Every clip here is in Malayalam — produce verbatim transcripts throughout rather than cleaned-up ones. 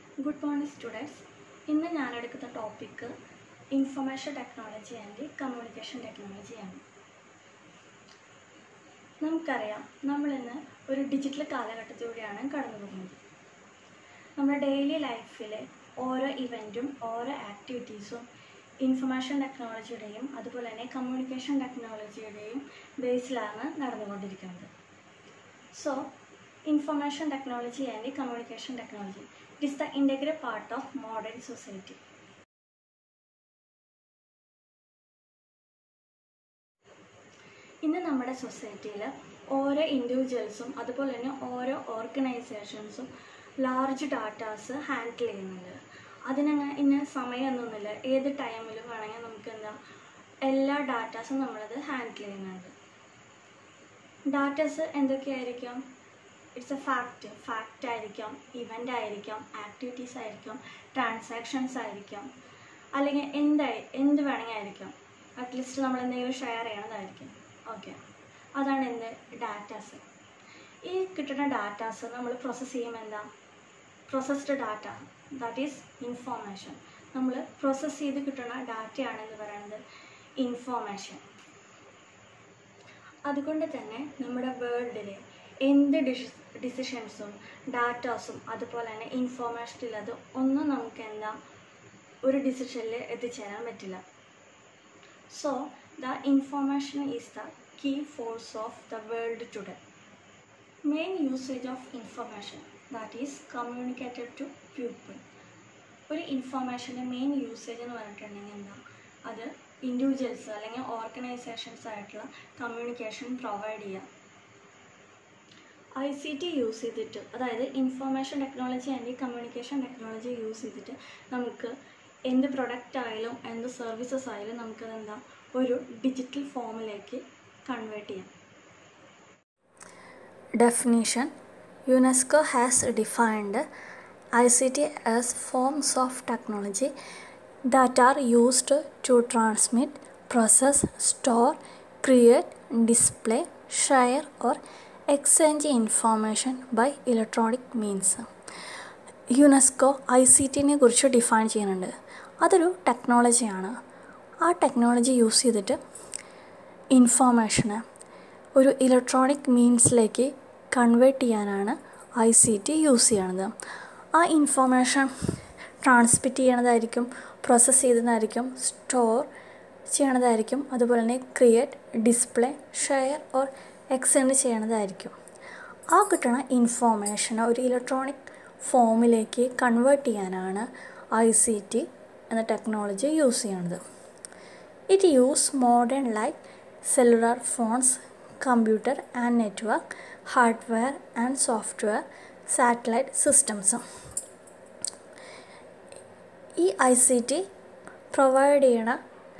Good morning students. ഇന്ന് ഞാൻ എടുക്കുന്ന topic information technology and communication technology ആണ്. നമുക്കറിയാം, നമ്മൾ ഇന്ന് ഒരു ഡിജിറ്റൽ കാലഘട്ടത്തിലൂടെയാണ് കടന്നു പോകുന്നത്. നമ്മുടെ ഡെയിലി ലൈഫിലെ ഓരോ ഇവൻറ്റും ഓരോ ആക്ടിവിറ്റീസും ഇൻഫർമേഷൻ ടെക്നോളജിയുടെയും അതുപോലെ തന്നെ കമ്മ്യൂണിക്കേഷൻ ടെക്നോളജിയുടെയും ബേസിലാണ് നടന്നുകൊണ്ടിരിക്കുന്നത്. So information technology and communication technology, it is the integral part of modern society. ഇന്ന് നമ്മുടെ സൊസൈറ്റിയിൽ ഓരോ ഇൻഡിവിജ്വൽസും അതുപോലെ തന്നെ ഓരോ ഓർഗനൈസേഷൻസും ലാർജ് ഡാറ്റാസ് ഹാൻഡിൽ ചെയ്യുന്നുണ്ട്. അതിനങ്ങനെ ഇന്ന സമയമൊന്നുമില്ല, ഏത് ടൈമിലും വേണമെങ്കിൽ നമുക്ക് എന്താ എല്ലാ ഡാറ്റാസും നമ്മളത് ഹാൻഡിൽ ചെയ്യുന്നുണ്ട്. ഡാറ്റാസ് എന്തൊക്കെയായിരിക്കാം? ഇറ്റ്സ് എ ഫാക്റ്റ് ഫാക്റ്റ് ആയിരിക്കാം, ഇവൻ്റ് ആയിരിക്കാം, ആക്ടിവിറ്റീസ് ആയിരിക്കാം, ട്രാൻസാക്ഷൻസ് ആയിരിക്കാം, അല്ലെങ്കിൽ എന്തായി എന്ത് വേണമെങ്കിൽ ആയിരിക്കാം. അറ്റ്ലീസ്റ്റ് നമ്മൾ എന്തെങ്കിലും ഷെയർ ചെയ്യണതായിരിക്കും. ഓക്കെ, അതാണ് എന്ത് ഡാറ്റാസ്. ഈ കിട്ടുന്ന ഡാറ്റാസ് നമ്മൾ പ്രോസസ്സ് ചെയ്യുമ്പോൾ എന്താ processed data, that is information. നമ്മൾ പ്രോസസ്സ് ചെയ്ത് കിട്ടുന്ന ഡാറ്റയാണെന്ന് പറയുന്നത് ഇൻഫോർമേഷൻ. അതുകൊണ്ട് തന്നെ നമ്മുടെ വേൾഡിലെ എന്ത് ഡിഷ് ഡിസിഷൻസും ഡാറ്റാസും അതുപോലെ തന്നെ ഇൻഫോർമേഷനിലത് ഒന്നും നമുക്ക് എന്താ ഒരു ഡിസിഷനിൽ എത്തിച്ചേരാൻ പറ്റില്ല. So the information is the key force of the world today. Main usage of information, that is communicated to people. ഒരു ഇൻഫോർമേഷൻ്റെ മെയിൻ യൂസേജ് എന്ന് പറഞ്ഞിട്ടുണ്ടെങ്കിൽ എന്താ അത് ഇൻഡിവിജ്വൽസ് അല്ലെങ്കിൽ ഓർഗനൈസേഷൻസ് ആയിട്ടുള്ള കമ്മ്യൂണിക്കേഷൻ പ്രൊവൈഡ് ചെയ്യുക. ഐ സി ടി യൂസ് ചെയ്തിട്ട്, അതായത് information technology and communication technology use ചെയ്തിട്ട് നമുക്ക് എന്ത് പ്രൊഡക്റ്റ് ആയാലും എന്ത് സർവീസസ് ആയാലും നമുക്കതെന്താ ഒരു ഡിജിറ്റൽ ഫോമിലേക്ക് കൺവേർട്ട് ചെയ്യാം. Definition: UNESCO has defined I C T as forms of technology that are used to transmit, process, store, create, display, share or exchange information by electronic means. UNESCO I C ടിനെ കുറിച്ച് ഡിഫൈൻ ചെയ്യുന്നുണ്ട്. അതൊരു ടെക്നോളജിയാണ്. ആ ടെക്നോളജി യൂസ് ചെയ്തിട്ട് ഇൻഫോർമേഷനെ ഒരു ഇലക്ട്രോണിക് മീൻസിലേക്ക് കൺവേർട്ട് ചെയ്യാനാണ് ഐ സി ടി യൂസ് ചെയ്യണത്. ആ ഇൻഫോർമേഷൻ ട്രാൻസ്മിറ്റ് ചെയ്യണതായിരിക്കും, പ്രോസസ്സ് ചെയ്തതായിരിക്കും, സ്റ്റോർ ചെയ്യണതായിരിക്കും, അതുപോലെ തന്നെ create, display, share or extend ചെയ്യണതായിരിക്കും. ആ കിട്ടുന്ന ഇൻഫോർമേഷനെ ഒരു ഇലക്ട്രോണിക് ഫോമിലേക്ക് കൺവേർട്ട് ചെയ്യാനാണ് ഐ സി ടി എന്ന ടെക്നോളജി യൂസ് ചെയ്യണത്. It use modern like cellular phones, computer and network, hardware and software, satellite systems. ഈ ഐ സി ടി പ്രൊവൈഡ് ചെയ്യണ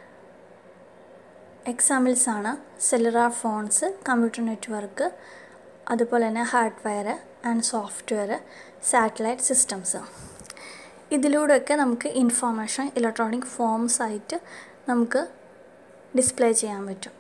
എക്സാമ്പിൾസാണ് സെല്ലുലാർ ഫോൺസ്, കമ്പ്യൂട്ടർ നെറ്റ്വർക്ക്, അതുപോലെ തന്നെ hardware and software, satellite systems. ഇതിലൂടെയൊക്കെ നമുക്ക് ഇൻഫോർമേഷൻ ഇലക്ട്രോണിക് ഫോംസ് ആയിട്ട് നമുക്ക് ഡിസ്പ്ലേ ചെയ്യാൻ പറ്റും.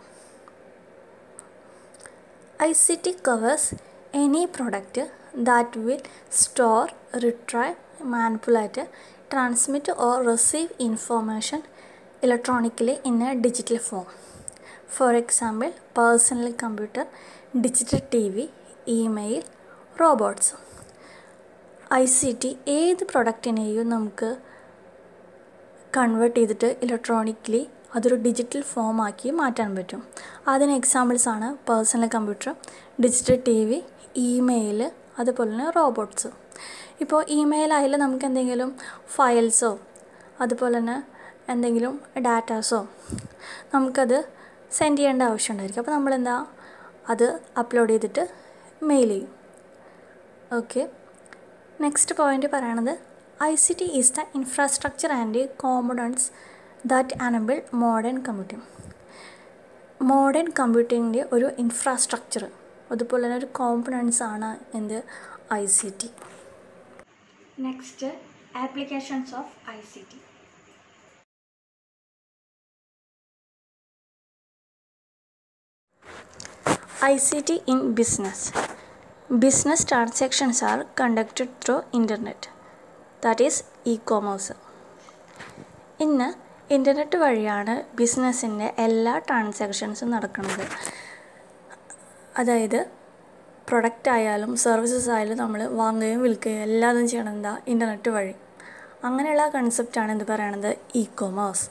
I C T covers any product that will store, retrieve, manipulate, transmit or receive information electronically in a digital form. For example, personal computer, digital T V, email, robots. I C T ഏത് പ്രൊഡക്റ്റിനെയും നമുക്ക് കൺവേർട്ട് ചെയ്തിട്ട് ഇലക്ട്രോണിക്കലി അതൊരു ഡിജിറ്റൽ ഫോമാക്കി മാറ്റാൻ പറ്റും. അതിന് എക്സാമ്പിൾസാണ് personal computer, digital T V, email, അതുപോലെ തന്നെ റോബോട്ട്സ്. ഇപ്പോൾ ഇമെയിലായാലും നമുക്ക് എന്തെങ്കിലും ഫയൽസോ അതുപോലെ തന്നെ എന്തെങ്കിലും ഡാറ്റാസോ നമുക്കത് സെൻഡ് ചെയ്യേണ്ട ആവശ്യമുണ്ടായിരിക്കും. അപ്പോൾ നമ്മളെന്താ അത് അപ്ലോഡ് ചെയ്തിട്ട് മെയിൽ ചെയ്യും. ഓക്കെ, നെക്സ്റ്റ് പോയിൻ്റ് പറയണത് I C T is the infrastructure and components that enable modern computing. Modern കമ്പ്യൂട്ടിങ്ങിൻ്റെ ഒരു ഇൻഫ്രാസ്ട്രക്ചർ അതുപോലെ തന്നെ ഒരു കോമ്പണൻറ്റ്സ് ആണ് എന്ത് I C T. Next, applications of I C T. I C T in business. Business transactions are conducted through internet. That is e commerce. ഇന്ന് ഇൻ്റർനെറ്റ് വഴിയാണ് ബിസിനസ്സിൻ്റെ എല്ലാ ട്രാൻസാക്ഷൻസും നടക്കുന്നത്. അതായത് പ്രൊഡക്റ്റ് ആയാലും സർവീസസ് ആയാലും നമ്മൾ വാങ്ങുകയും വിൽക്കുകയും എല്ലാതും ചെയ്യണം എന്താ ഇൻ്റർനെറ്റ് വഴി. അങ്ങനെയുള്ള കൺസെപ്റ്റാണ് എന്ത് പറയണത് e commerce.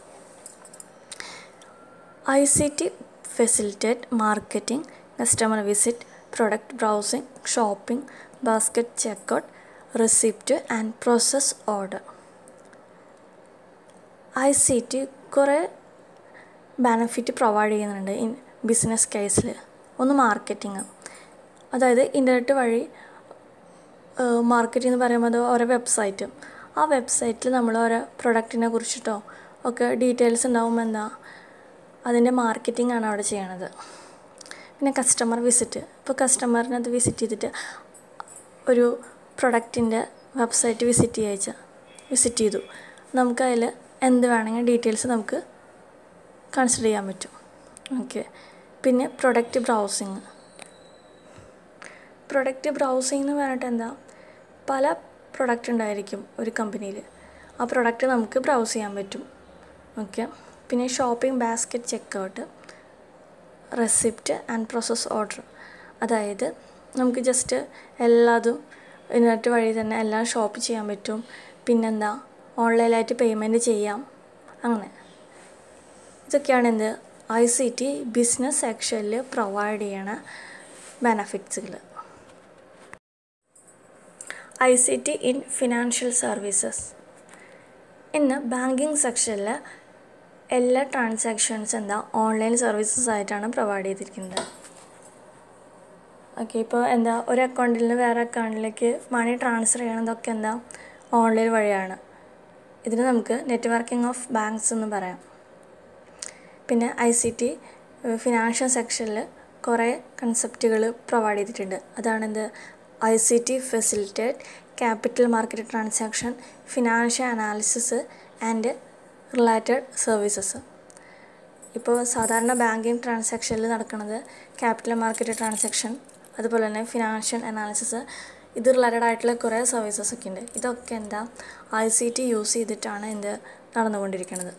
I C T facilitate marketing, customer visit, product browsing, shopping, basket checkout, receipt and process order. I C T കുറേ ബെനഫിറ്റ് പ്രൊവൈഡ് ചെയ്യുന്നുണ്ട് ഇൻ ബിസിനസ് കേസിൽ. ഒന്ന് മാർക്കറ്റിംഗ്, അതായത് ഇൻ്റർനെറ്റ് വഴി മാർക്കറ്റിംഗ് എന്ന് പറയുമ്പോൾ അത് ഓരോ വെബ്സൈറ്റ്, ആ വെബ്സൈറ്റിൽ നമ്മൾ ഓരോ പ്രൊഡക്റ്റിനെ കുറിച്ചിട്ടോ ഒക്കെ ഡീറ്റെയിൽസ് ഉണ്ടാകുമ്പോൾ എന്താ അതിൻ്റെ മാർക്കറ്റിംഗ് ആണ് അവിടെ ചെയ്യണത്. പിന്നെ കസ്റ്റമർ വിസിറ്റ്, ഇപ്പോൾ കസ്റ്റമറിനെ അത് വിസിറ്റ് ചെയ്തിട്ട് ഒരു പ്രൊഡക്റ്റിൻ്റെ വെബ്സൈറ്റ് വിസിറ്റ് ചെയ്യിച്ച വിസിറ്റ് ചെയ്തു നമുക്കതിൽ എന്ത് വേണമെങ്കിൽ ഡീറ്റെയിൽസ് നമുക്ക് കൺസിഡർ ചെയ്യാൻ പറ്റും. ഓക്കെ. പിന്നെ പ്രൊഡക്റ്റ് ബ്രൗസിങ്. പ്രൊഡക്റ്റ് ബ്രൗസിങ് എന്ന് പറഞ്ഞിട്ട് എന്താ, പല പ്രൊഡക്റ്റ് ഉണ്ടായിരിക്കും ഒരു കമ്പനിയിൽ, ആ പ്രൊഡക്റ്റ് നമുക്ക് ബ്രൗസ് ചെയ്യാൻ പറ്റും. ഓക്കെ. പിന്നെ shopping basket checkout, receipt and process order, അതായത് നമുക്ക് ജസ്റ്റ് എല്ലാതും ഇൻ്റർനെറ്റ് വഴി തന്നെ എല്ലാം ഷോപ്പ് ചെയ്യാൻ പറ്റും. പിന്നെന്താ ഓൺലൈനായിട്ട് പേയ്മെൻറ്റ് ചെയ്യാം. അങ്ങനെ ഇതൊക്കെയാണ് എന്ത് ഐ സി ടി ബിസിനസ് സെക്ഷനിൽ പ്രൊവൈഡ് ചെയ്യണ ബെനഫിറ്റ്സുകൾ. I C T in financial services. ഇന്ന് ബാങ്കിങ് സെക്ഷനിൽ എല്ലാ ട്രാൻസാക്ഷൻസ് എന്താ ഓൺലൈൻ സർവീസസ് ആയിട്ടാണ് പ്രൊവൈഡ് ചെയ്തിരിക്കുന്നത്. ഓക്കെ. ഇപ്പോൾ എന്താ ഒരു അക്കൗണ്ടിൽ നിന്ന് വേറെ അക്കൗണ്ടിലേക്ക് മണി ട്രാൻസ്ഫർ ചെയ്യണതൊക്കെ എന്താ ഓൺലൈൻ വഴിയാണ്. ഇതിന് നമുക്ക് നെറ്റ്വർക്കിംഗ് ഓഫ് ബാങ്ക്സ് എന്ന് പറയാം. പിന്നെ ഐ സി ടി ഫിനാൻഷ്യൽ സെക്ഷനിൽ കുറേ കൺസെപ്റ്റുകൾ പ്രൊവൈഡ് ചെയ്തിട്ടുണ്ട്. അതാണെന്ത് I C T facilitate capital market transaction, financial analysis and related services. ഇപ്പോൾ സാധാരണ ബാങ്കിങ് ട്രാൻസാക്ഷനിൽ നടക്കുന്നത് ക്യാപിറ്റൽ മാർക്കറ്റ് ട്രാൻസാക്ഷൻ, അതുപോലെ തന്നെ ഫിനാൻഷ്യൽ അനാലിസിസ്, ഇത് റിലേറ്റഡ് ആയിട്ടുള്ള കുറേ സർവീസസ് ഒക്കെ ഉണ്ട്. ഇതൊക്കെ എന്താ ഐ സി ടി യൂസ് ചെയ്തിട്ടാണ് എന്ത് നടന്നുകൊണ്ടിരിക്കുന്നത്.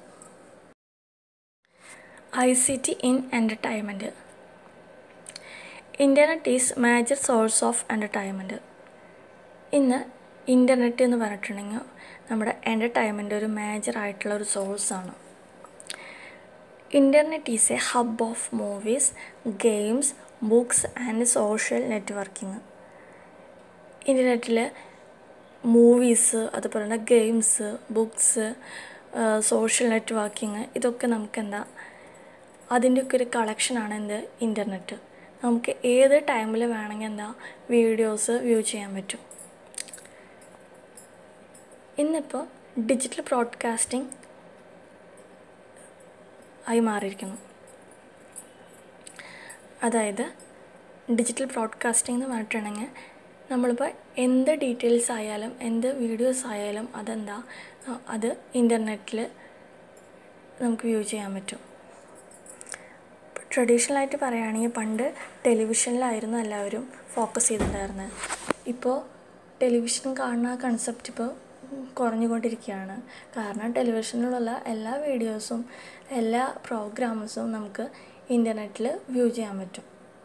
I C T in entertainment. Internet is major source of entertainment. ഇന്ന് ഇൻ്റർനെറ്റ് എന്ന് പറഞ്ഞിട്ടുണ്ടെങ്കിൽ നമ്മുടെ എൻ്റർടൈൻമെൻറ്റ് ഒരു മേജർ ആയിട്ടുള്ള ഒരു സോഴ്സാണ്. Internet is a hub of movies, games, books and social networking. ഇൻ്റർനെറ്റിൽ മൂവീസ്, അതുപോലെ തന്നെ ഗെയിംസ്, ബുക്സ്, സോഷ്യൽ നെറ്റ്വർക്കിംഗ്, ഇതൊക്കെ നമുക്കെന്താ അതിൻ്റെയൊക്കെ ഒരു കളക്ഷനാണ് എന്ത് ഇൻ്റർനെറ്റ്. നമുക്ക് ഏത് ടൈമിൽ വേണമെങ്കിൽ എന്താ വീഡിയോസ് വ്യൂ ചെയ്യാൻ പറ്റും. ഇന്നിപ്പോൾ ഡിജിറ്റൽ ബ്രോഡ്കാസ്റ്റിംഗ് ആയി മാറിയിരിക്കുന്നു. അതായത് ഡിജിറ്റൽ ബ്രോഡ്കാസ്റ്റിംഗ് എന്ന് പറഞ്ഞിട്ടുണ്ടെങ്കിൽ നമ്മളിപ്പോൾ എന്ത് ഡീറ്റെയിൽസ് ആയാലും എന്ത് വീഡിയോസ് ആയാലും അതെന്താ അത് ഇൻ്റർനെറ്റിൽ നമുക്ക് വ്യൂ ചെയ്യാൻ പറ്റും. ട്രഡീഷണലായിട്ട് പറയുകയാണെങ്കിൽ പണ്ട് ടെലിവിഷനിലായിരുന്നു എല്ലാവരും ഫോക്കസ് ചെയ്തിട്ടുണ്ടായിരുന്നത്. ഇപ്പോൾ ടെലിവിഷൻ കാണുന്ന കൺസെപ്റ്റ് ഇപ്പോൾ കുറഞ്ഞുകൊണ്ടിരിക്കുകയാണ്. കാരണം ടെലിവിഷനിലുള്ള എല്ലാ വീഡിയോസും എല്ലാ പ്രോഗ്രാംസും നമുക്ക് ഇൻ്റർനെറ്റിൽ വ്യൂ ചെയ്യാൻ പറ്റും.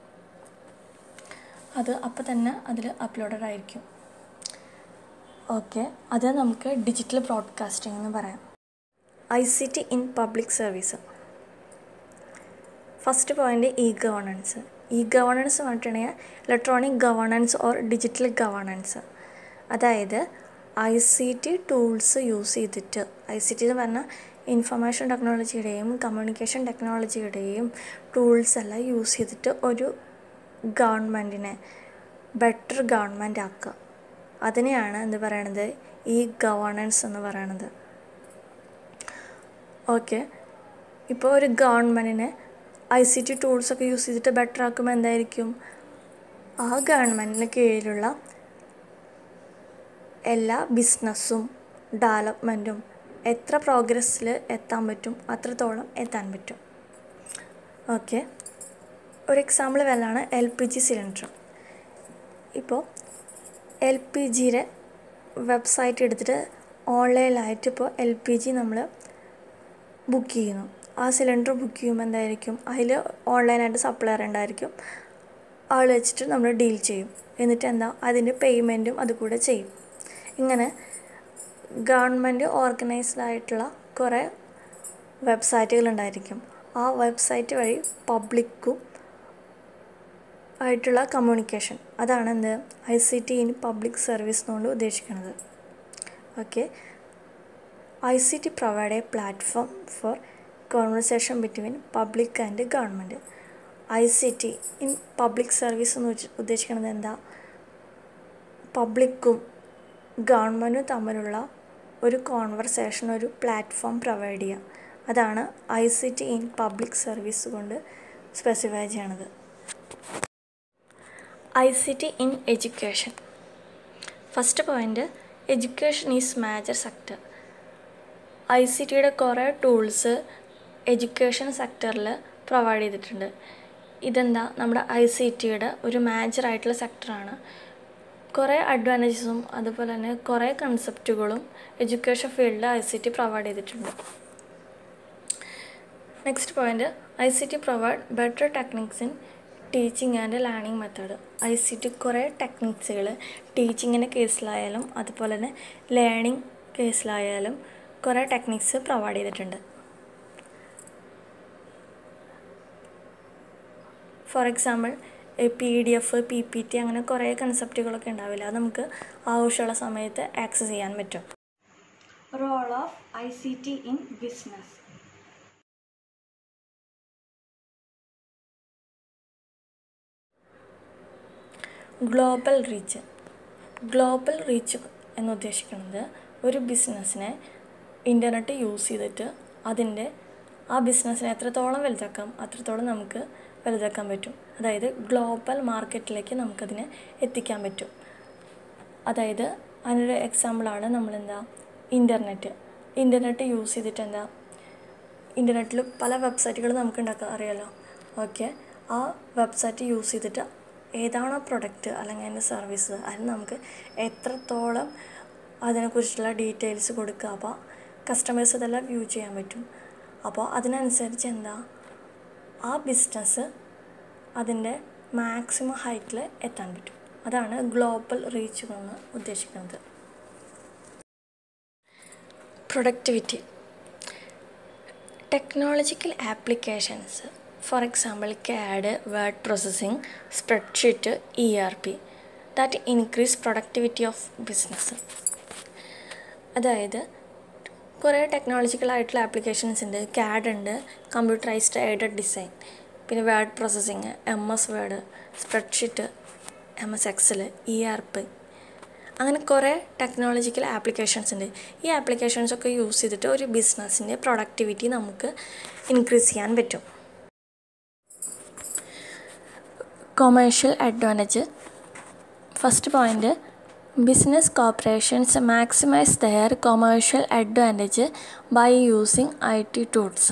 അത് അപ്പോൾ തന്നെ അതിൽ അപ്ലോഡഡ് ആയിരിക്കും. ഓക്കെ. അത് നമുക്ക് ഡിജിറ്റൽ ബ്രോഡ്കാസ്റ്റിംഗ് എന്ന് പറയാം. I C T in public service. First point e governance. E governance പറഞ്ഞിട്ടുണ്ടെങ്കിൽ electronic governance or digital governance. അതായത് I C T tools use ചെയ്തിട്ട്, ഐ സി ടി എന്ന് പറഞ്ഞാൽ ഇൻഫർമേഷൻ ടെക്നോളജിയുടെയും കമ്മ്യൂണിക്കേഷൻ ടെക്നോളജിയുടെയും ടൂൾസ് എല്ലാം യൂസ് ചെയ്തിട്ട് ഒരു ഗവൺമെൻറ്റിനെ ബെറ്റർ ഗവൺമെൻറ് ആക്കുക. അതിനെയാണ് എന്ത് പറയണത് ഈ ഗവേണൻസ് എന്ന് പറയണത്. ഓക്കെ. ഇപ്പോൾ ഒരു ഗവൺമെൻറ്റിനെ ഐ സി ടി ടൂൾസൊക്കെ യൂസ് ചെയ്തിട്ട് ബെറ്റർ ആക്കുമ്പോൾ എന്തായിരിക്കും, ആ ഗവൺമെൻറ്റിന് കീഴിലുള്ള എല്ലാ ബിസിനസ്സും ഡെവലപ്മെൻറ്റും എത്ര പ്രോഗ്രസ്സിൽ എത്താൻ പറ്റും അത്രത്തോളം എത്താൻ പറ്റും. ഓക്കെ. ഒരു എക്സാമ്പിൾ വല്ലാണ് എൽ പി ജി സിലിണ്ടർ. ഇപ്പോൾ എൽ പി ജിയുടെ വെബ്സൈറ്റ് എടുത്തിട്ട് ഓൺലൈനിലായിട്ട് ഇപ്പോൾ എൽ പി ജി നമ്മൾ ബുക്ക് ചെയ്യുന്നു. ആ സിലിണ്ടർ ബുക്ക് ചെയ്യുമ്പോൾ എന്തായിരിക്കും, അതിൽ ഓൺലൈനായിട്ട് സപ്ലയർ ഉണ്ടായിരിക്കും. ആൾ വെച്ചിട്ട് നമ്മൾ ഡീൽ ചെയ്യും. എന്നിട്ട് എന്താ അതിൻ്റെ പേയ്മെൻറ്റും അതുകൂടെ ചെയ്യും. ഇങ്ങനെ ഗവൺമെൻറ് ഓർഗനൈസ്ഡ് ആയിട്ടുള്ള കുറേ വെബ്സൈറ്റുകളുണ്ടായിരിക്കും. ആ വെബ്സൈറ്റ് വഴി പബ്ലിക്കും ആയിട്ടുള്ള കമ്മ്യൂണിക്കേഷൻ, അതാണ് എന്ത് I C T in public service എന്നുകൊണ്ട് ഉദ്ദേശിക്കുന്നത്. Okay, I C T provide a platform for conversation between public and government. I C T in public service എന്ന് ഉദ്ദേശിക്കുന്നത് എന്താ, പബ്ലിക്കും ഗവൺമെൻറ്റും തമ്മിലുള്ള ഒരു കോൺവെർസേഷൻ, ഒരു പ്ലാറ്റ്ഫോം പ്രൊവൈഡ് ചെയ്യുക. അതാണ് I C T in public service കൊണ്ട് സ്പെസിഫൈ ചെയ്യണത്. I C T in education. First point, education is major sector. I C ടിയുടെ കുറേ ടൂൾസ് എഡ്യൂക്കേഷൻ സെക്ടറിൽ പ്രൊവൈഡ് ചെയ്തിട്ടുണ്ട്. ഇതെന്താ നമ്മുടെ ഐ സി ടിയുടെ ഒരു മേജറായിട്ടുള്ള സെക്ടറാണ്. കുറേ അഡ്വാൻറ്റേജസും അതുപോലെ തന്നെ കുറേ കൺസെപ്റ്റുകളും എഡ്യൂക്കേഷൻ ഫീൽഡിൽ ഐ സി ടി പ്രൊവൈഡ് ചെയ്തിട്ടുണ്ട്. Next point, I C T provide better techniques in teaching and learning method. I C T കുറേ ടെക്നിക്സുകൾ ടീച്ചിങ്ങിൻ്റെ കേസിലായാലും അതുപോലെ തന്നെ ലേണിംഗ് കേസിലായാലും കുറേ ടെക്നിക്സ് പ്രൊവൈഡ് ചെയ്തിട്ടുണ്ട്. For example P D F, P P T, അങ്ങനെ കുറേ കൺസെപ്റ്റുകളൊക്കെ ഉണ്ടാവില്ല, അത് നമുക്ക് ആവശ്യമുള്ള സമയത്ത് ആക്സസ് ചെയ്യാൻ പറ്റും. Role of I C T in business. Global reach. Global reach എന്ന് ഉദ്ദേശിക്കുന്നത് ഒരു ബിസിനസ്സിനെ ഇൻ്റർനെറ്റ് യൂസ് ചെയ്തിട്ട് അതിൻ്റെ ആ ബിസിനസ്സിനെ എത്രത്തോളം വലുതാക്കാം അത്രത്തോളം നമുക്ക് വലുതാക്കാൻ പറ്റും. അതായത് ഗ്ലോബൽ മാർക്കറ്റിലേക്ക് നമുക്കതിനെ എത്തിക്കാൻ പറ്റും. അതായത് അതിനൊരു എക്സാമ്പിളാണ് നമ്മളെന്താ ഇൻ്റർനെറ്റ്. ഇൻ്റർനെറ്റ് യൂസ് ചെയ്തിട്ട് എന്താ ഇൻ്റർനെറ്റിൽ പല വെബ്സൈറ്റുകൾ നമുക്ക് ഉണ്ടാക്കാൻ അറിയാമല്ലോ. ഓക്കെ, ആ വെബ്സൈറ്റ് യൂസ് ചെയ്തിട്ട് ഏതാണോ പ്രൊഡക്റ്റ് അല്ലെങ്കിൽ അതിൻ്റെ സർവീസ് അതിന് നമുക്ക് എത്രത്തോളം അതിനെക്കുറിച്ചുള്ള ഡീറ്റെയിൽസ് കൊടുക്കുക. അപ്പോൾ കസ്റ്റമേഴ്സ് ഇതെല്ലാം വ്യൂ ചെയ്യാൻ പറ്റും. അപ്പോൾ അതിനനുസരിച്ച് എന്താ ആ ബിസിനസ് അതിൻ്റെ മാക്സിമം ഹൈറ്റിൽ എത്താൻ പറ്റും. അതാണ് ഗ്ലോബൽ റീച്ച് കൊണ്ട് ഉദ്ദേശിക്കുന്നത്. Productivity. Technological applications, for example CAD, word processing, spreadsheet, E R P that increase productivity of business. അതായത് കുറേ ടെക്നോളജിക്കലായിട്ടുള്ള ആപ്ലിക്കേഷൻസ് ഉണ്ട്. കാഡ് ഉണ്ട്, കമ്പ്യൂട്ടറൈസ്ഡ് എയ്ഡഡ് ഡിസൈൻ, പിന്നെ word processing, M S word, spreadsheet, M S Excel, E R P, അങ്ങനെ കുറേ ടെക്നോളജിക്കൽ ആപ്ലിക്കേഷൻസ് ഉണ്ട്. ഈ ആപ്ലിക്കേഷൻസൊക്കെ യൂസ് ചെയ്തിട്ട് ഒരു ബിസിനസ്സിൻ്റെ പ്രൊഡക്ടിവിറ്റി നമുക്ക് ഇൻക്രീസ് ചെയ്യാൻ പറ്റും. Commercial advantage. First point, business corporations maximise their commercial advantage by using I T tools.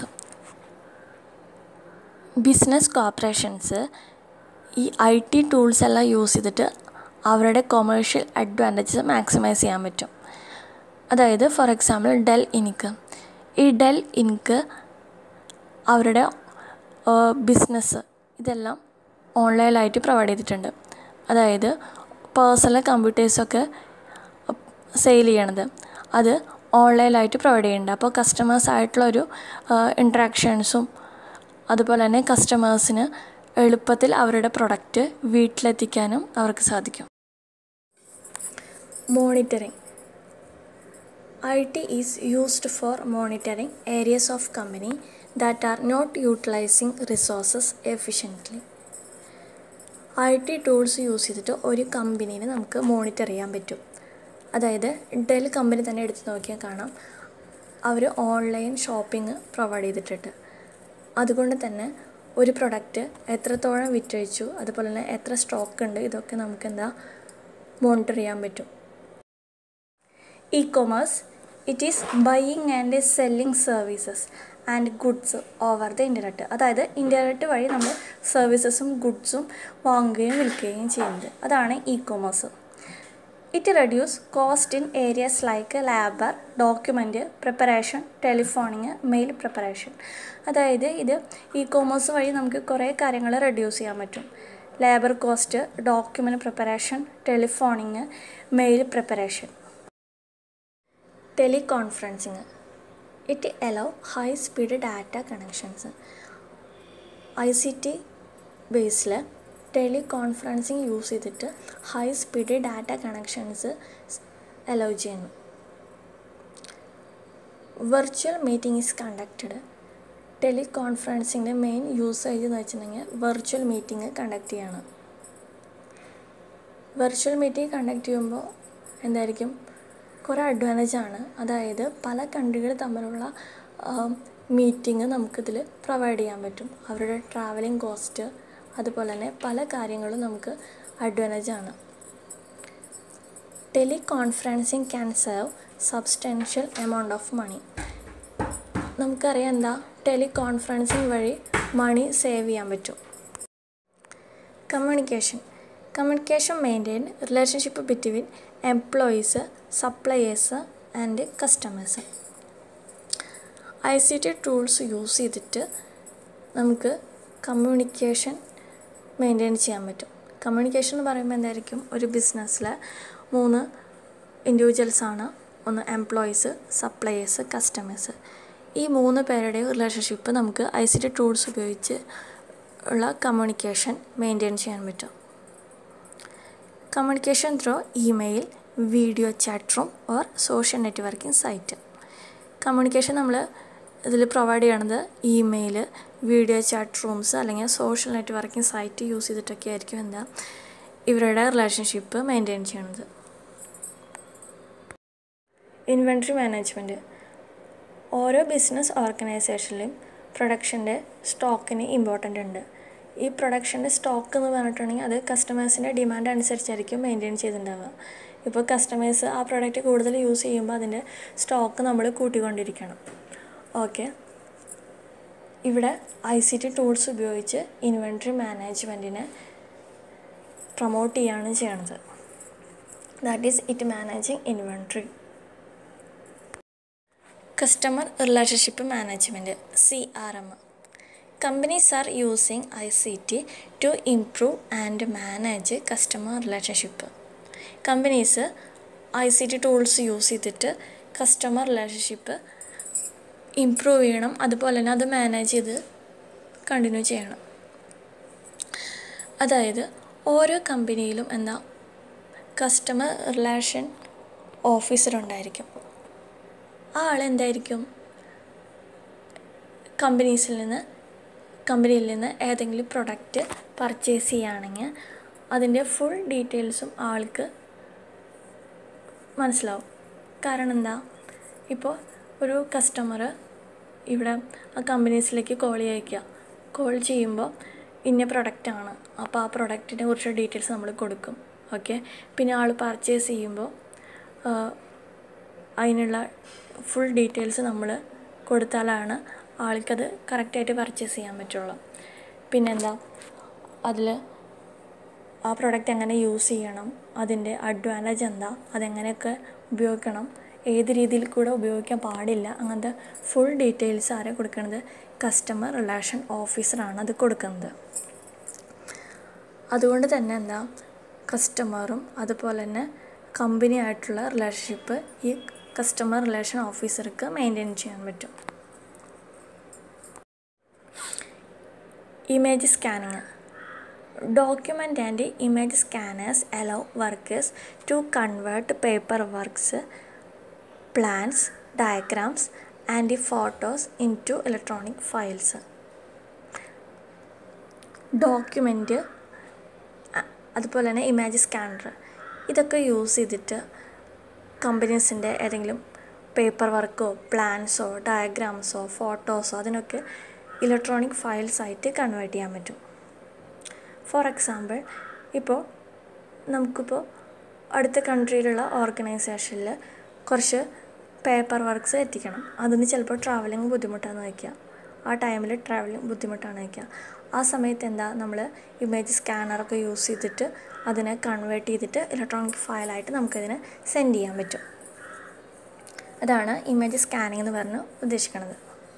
Business corporations ഈ ഐ ടി ടൂൾസ് എല്ലാം യൂസ് ചെയ്തിട്ട് അവരുടെ കൊമേഴ്ഷ്യൽ അഡ്വാൻറ്റേജസ് മാക്സിമൈസ് ചെയ്യാൻ പറ്റും. അതായത് ഫോർ എക്സാമ്പിൾ ഡെൽ ഇൻക്. ഈ ഡെൽ ഇൻക് അവരുടെ ബിസിനസ് ഇതെല്ലാം ഓൺലൈനായിട്ട് പ്രൊവൈഡ് ചെയ്തിട്ടുണ്ട്. അതായത് പേഴ്സണൽ കമ്പ്യൂട്ടേഴ്സൊക്കെ സെയിൽ ചെയ്യണത് അത് ഓൺലൈനായിട്ട് പ്രൊവൈഡ് ചെയ്യുന്നുണ്ട്. അപ്പോൾ കസ്റ്റമേഴ്സായിട്ടുള്ളൊരു ഇൻട്രാക്ഷൻസും അതുപോലെ തന്നെ കസ്റ്റമേഴ്സിന് എളുപ്പത്തിൽ അവരുടെ പ്രൊഡക്റ്റ് വീട്ടിലെത്തിക്കാനും അവർക്ക് സാധിക്കും. Monitoring. I T is used for monitoring areas of company that are not utilising resources efficiently. I T tools use ചെയ്തിട്ട് ഒരു കമ്പനീനെ നമുക്ക് മോണിറ്റർ ചെയ്യാൻ പറ്റും. അതായത് ഡെൽ കമ്പനി തന്നെ എടുത്ത് നോക്കിയാൽ കാണാം, അവർ ഓൺലൈൻ ഷോപ്പിംഗ് പ്രൊവൈഡ് ചെയ്തിട്ടുണ്ട്. അതുകൊണ്ട് തന്നെ ഒരു പ്രൊഡക്റ്റ് എത്രത്തോളം വിറ്റഴിച്ചു അതുപോലെ തന്നെ എത്ര സ്റ്റോക്ക് ഉണ്ട് ഇതൊക്കെ നമുക്ക് എന്താ മോണിറ്റർ ചെയ്യാൻ പറ്റും. E commerce. It is buying and selling services and goods over the internet. അതായത് ഇൻ്റർനെറ്റ് വഴി നമ്മൾ സർവീസസും ഗുഡ്സും വാങ്ങുകയും വിൽക്കുകയും ചെയ്യുന്നത്, അതാണ് e commerce. It reduces cost in areas like labor, document preparation, telephoning, mail preparation. അതായത് ഇത് ഇ കോമേഴ്സ് വഴി നമുക്ക് കുറേ കാര്യങ്ങൾ റെഡ്യൂസ് ചെയ്യാൻ പറ്റും. Labour cost, document preparation, telephoning, mail preparation. Teleconferencing. It allow high speed data connections. I C T ബേസിൽ ടെലികോൺഫറൻസിങ് യൂസ് ചെയ്തിട്ട് high speed data connections allow ചെയ്യുന്നു. Virtual meeting is conducted. ടെലികോൺഫറൻസിങ്ങിൻ്റെ മെയിൻ യൂസേജ് എന്ന് വെച്ചിട്ടുണ്ടെങ്കിൽ വെർച്വൽ മീറ്റിംഗ് കണ്ടക്ട് ചെയ്യാണ്. വെർച്വൽ മീറ്റിംഗ് കണ്ടക്ട് ചെയ്യുമ്പോൾ എന്തായിരിക്കും, കുറേ അഡ്വാൻറ്റേജാണ്. അതായത് പല കൺട്രികൾ തമ്മിലുള്ള മീറ്റിംഗ് നമുക്കിതിൽ പ്രൊവൈഡ് ചെയ്യാൻ പറ്റും. അവരുടെ ട്രാവലിംഗ് കോസ്റ്റ് അതുപോലെ തന്നെ പല കാര്യങ്ങളും നമുക്ക് അഡ്വാൻറ്റേജാണ്. Teleconferencing can save substantial amount of money. നമുക്കറിയാം എന്താ, ടെലികോൺഫറൻസിങ് വഴി മണി സേവ് ചെയ്യാൻ പറ്റും. Communication. Communication maintain relationship between employees, suppliers and customers. I C T tools use ചെയ്തിട്ട് നമുക്ക് കമ്മ്യൂണിക്കേഷൻ മെയിൻറ്റെയിൻ ചെയ്യാൻ പറ്റും. കമ്മ്യൂണിക്കേഷൻ എന്ന് പറയുമ്പോൾ എന്തായിരിക്കും, ഒരു ബിസിനസ്സിലെ മൂന്ന് ഇൻഡിവിജ്വൽസാണ്. ഒന്ന് എംപ്ലോയീസ്, സപ്ലയേഴ്സ്, കസ്റ്റമേഴ്സ്. ഈ മൂന്ന് പേരുടെയും റിലേഷൻഷിപ്പ് നമുക്ക് ഐ സി ടി ടൂൾസ് ഉപയോഗിച്ച് ഉള്ള കമ്മ്യൂണിക്കേഷൻ മെയിൻറ്റെയിൻ ചെയ്യാൻ പറ്റും. Communication through email, video chat room or social networking site. Communication നമ്മൾ ഇതിൽ പ്രൊവൈഡ് ചെയ്യണത് ഇമെയിൽ, വീഡിയോ ചാറ്റ് റൂംസ് അല്ലെങ്കിൽ സോഷ്യൽ നെറ്റ്വർക്കിംഗ് സൈറ്റ് യൂസ് ചെയ്തിട്ടൊക്കെ ആയിരിക്കും എന്താ ഇവരുടെ റിലേഷൻഷിപ്പ് മെയിൻറ്റെയിൻ ചെയ്യണത്. Inventory management. ഓരോ ബിസിനസ് ഓർഗനൈസേഷനിലും പ്രൊഡക്ഷൻ്റെ സ്റ്റോക്കിന് ഇമ്പോർട്ടൻ്റ് ഉണ്ട്. ഈ പ്രൊഡക്ഷൻ്റെ സ്റ്റോക്ക് എന്ന് പറഞ്ഞിട്ടുണ്ടെങ്കിൽ അത് കസ്റ്റമേഴ്സിൻ്റെ ഡിമാൻഡ് അനുസരിച്ചായിരിക്കും മെയിൻറ്റെയിൻ ചെയ്തിട്ടുണ്ടാവുക. ഇപ്പോൾ കസ്റ്റമേഴ്സ് ആ പ്രൊഡക്റ്റ് കൂടുതൽ യൂസ് ചെയ്യുമ്പോൾ അതിൻ്റെ സ്റ്റോക്ക് നമ്മൾ കൂട്ടിക്കൊണ്ടിരിക്കണം. ഓക്കെ, ഇവിടെ ഐ സി ടി ടൂൾസ് ഉപയോഗിച്ച് ഇൻവെൻട്രി മാനേജ്മെൻറ്റിനെ പ്രൊമോട്ട് ചെയ്യുകയാണ് ചെയ്യണത്. That is it managing inventory. Customer relationship management, C R M. Companies are using I C T to improve and manage customer relationship. Companies I C T tools use ചെയ്തിട്ട് കസ്റ്റമർ റിലേഷൻഷിപ്പ് ഇംപ്രൂവ് ചെയ്യണം, അതുപോലെ തന്നെ അത് മാനേജ് ചെയ്ത് കണ്ടിന്യൂ ചെയ്യണം. അതായത് ഓരോ കമ്പനിയിലും എന്താ കസ്റ്റമർ റിലേഷൻ ഓഫീസർ ഉണ്ടായിരിക്കും. ആ ആൾ എന്തായിരിക്കും, കമ്പനീസിൽ നിന്ന് കമ്പനിയിൽ നിന്ന് ഏതെങ്കിലും പ്രൊഡക്റ്റ് പർച്ചേസ് ചെയ്യുകയാണെങ്കിൽ അതിൻ്റെ ഫുൾ ഡീറ്റെയിൽസും ആൾക്ക് മനസ്സിലാവും. കാരണം എന്താ, ഇപ്പോൾ ഒരു കസ്റ്റമർ ഇവിടെ ആ കമ്പനീസിലേക്ക് കോൾ ചെയ്യിക്കുക. കോൾ ചെയ്യുമ്പോൾ ഇന്ന പ്രൊഡക്റ്റാണ്, അപ്പോൾ ആ പ്രൊഡക്റ്റിനെ കുറിച്ച് ഡീറ്റെയിൽസ് നമ്മൾ കൊടുക്കും. ഓക്കെ, പിന്നെ ആൾ പർച്ചേസ് ചെയ്യുമ്പോൾ അതിനുള്ള ഫുൾ ഡീറ്റെയിൽസ് നമ്മൾ കൊടുത്താലാണ് ആൾക്കത് കറക്റ്റായിട്ട് പർച്ചേസ് ചെയ്യാൻ പറ്റുള്ളൂ. പിന്നെന്താ, അതിൽ ആ പ്രൊഡക്റ്റ് എങ്ങനെ യൂസ് ചെയ്യണം, അതിൻ്റെ അഡ്വാൻറ്റേജ് എന്താ, അതെങ്ങനെയൊക്കെ ഉപയോഗിക്കണം, ഏത് രീതിയിൽ കൂടെ ഉപയോഗിക്കാൻ പാടില്ല, അങ്ങനത്തെ ഫുൾ ഡീറ്റെയിൽസ് ആരെ കൊടുക്കുന്നത്, കസ്റ്റമർ റിലേഷൻ ഓഫീസറാണ് അത് കൊടുക്കുന്നത്. അതുകൊണ്ട് തന്നെ എന്താ കസ്റ്റമറും അതുപോലെ തന്നെ കമ്പനിയായിട്ടുള്ള റിലേഷൻഷിപ്പ് ഈ കസ്റ്റമർ റിലേഷൻ ഓഫീസർക്ക് മെയിൻറ്റെയിൻ ചെയ്യാൻ പറ്റും. Image scanning. Document and image scanners allow workers to convert paper works, plans, diagrams and photos into electronic files. Document അതുപോലെ തന്നെ ഇമേജ് സ്കാനർ ഇതൊക്കെ യൂസ് ചെയ്തിട്ട് കമ്പനീസിൻ്റെ ഏതെങ്കിലും പേപ്പർ വർക്കോ പ്ലാൻസോ ഡയഗ്രാംസോ ഫോട്ടോസോ അതിനൊക്കെ ഇലക്ട്രോണിക് ഫയൽസ് ആയിട്ട് കൺവേർട്ട് ചെയ്യാൻ പറ്റും. ഫോർ എക്സാമ്പിൾ, ഇപ്പോൾ നമുക്കിപ്പോൾ അടുത്ത കൺട്രിയിലുള്ള ഓർഗനൈസേഷനിൽ കുറച്ച് പേപ്പർ വർക്ക്സ് എത്തിക്കണം. അതിന് ചിലപ്പോൾ ട്രാവലിംഗ് ബുദ്ധിമുട്ടാണെന്ന് വയ്ക്കുക. ആ ടൈമിൽ ട്രാവലിംഗ് ബുദ്ധിമുട്ടാണ് വയ്ക്കുക. ആ സമയത്ത് എന്താ നമ്മൾ ഇമേജ് സ്കാനറൊക്കെ യൂസ് ചെയ്തിട്ട് അതിനെ കൺവേർട്ട് ചെയ്തിട്ട് ഇലക്ട്രോണിക് ഫയലായിട്ട് നമുക്കതിനെ സെൻഡ് ചെയ്യാൻ പറ്റും. അതാണ് ഇമേജ് സ്കാനിങ് എന്ന് പറഞ്ഞ് ഉദ്ദേശിക്കുന്നത്.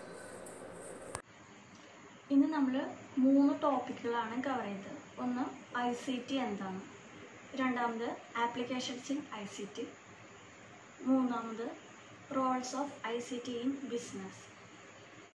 ഇന്ന് നമ്മൾ മൂന്ന് ടോപ്പിക്കുകളാണ് കവർ ചെയ്തത്. ഒന്ന് ഐ സി ടി എന്താണ്, രണ്ടാമത് applications in I C T, മൂന്നാമത് roles of I C T in business.